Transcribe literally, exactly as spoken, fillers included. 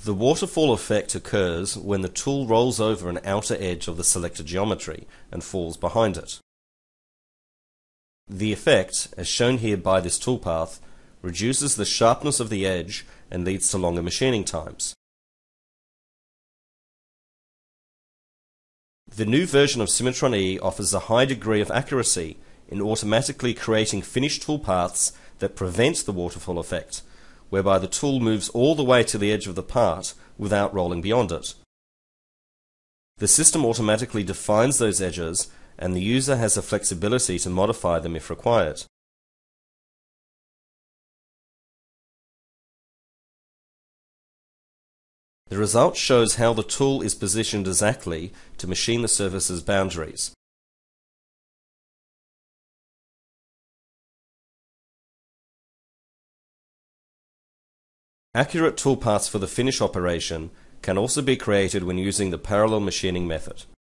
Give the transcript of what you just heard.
The waterfall effect occurs when the tool rolls over an outer edge of the selected geometry and falls behind it. The effect, as shown here by this toolpath, reduces the sharpness of the edge and leads to longer machining times. The new version of Cimatron E offers a high degree of accuracy in automatically creating finished toolpaths that prevent the waterfall effect, whereby the tool moves all the way to the edge of the part without rolling beyond it. The system automatically defines those edges, and the user has the flexibility to modify them if required. The result shows how the tool is positioned exactly to machine the surface's boundaries. Accurate toolpaths for the finish operation can also be created when using the parallel machining method.